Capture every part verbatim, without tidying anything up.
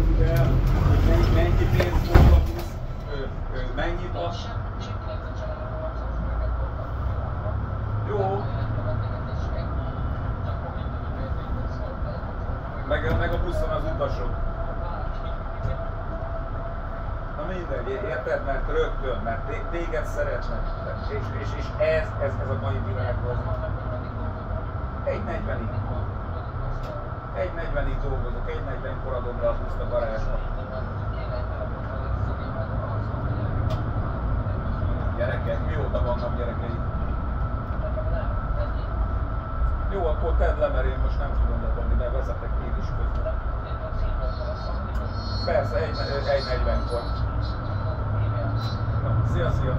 Igen, hogy mennyi, mennyi pénz volt a busz, ö, ö, mennyit ad. Jó. Meg, meg a buszon az utasok. Na mindegy, érted? Mert rögtön, mert téged szeretnek. És, és, és ez, ez, ez a mai világban. egy negyvenig. egy negyvenig dolgozok, egy negyvenkor adom le a buszt a garázsba. Gyerekek, mióta vannak gyerekeid? Jó, akkor tedd le, mert én most nem tudom ledobni, de vezetek én is közben. Persze, egy negyvenkor. No, szia, szia!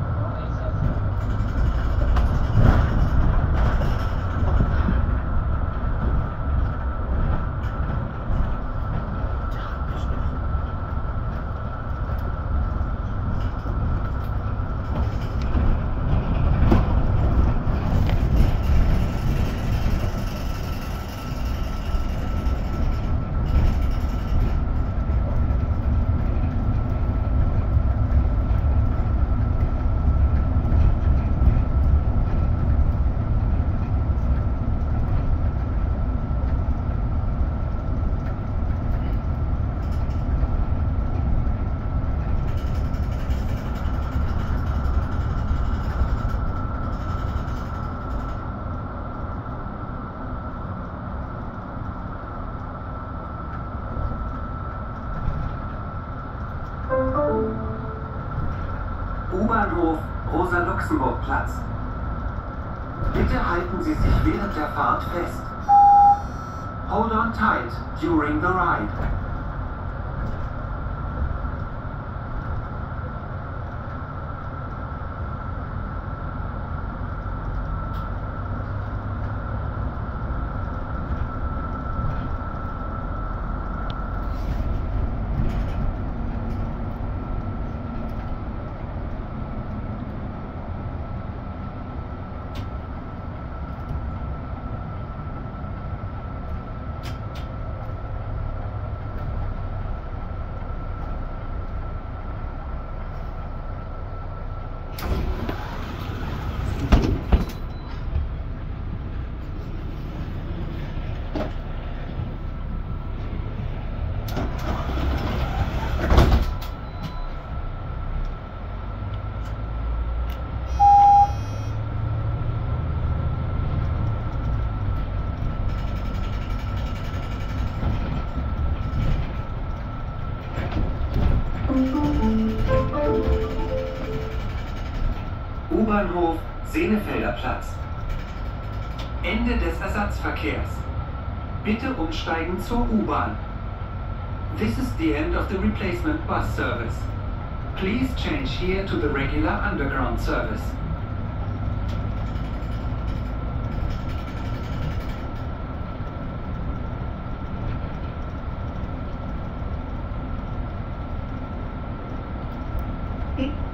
U-Bahnhof Rosa-Luxemburg-Platz. Bitte halten Sie sich während der Fahrt fest. Hold on tight during the ride. U-Bahnhof Senefelder Platz. Ende des Ersatzverkehrs. Bitte umsteigen zur U-Bahn. This is the end of the replacement bus service. Please change here to the regular underground service. Okay.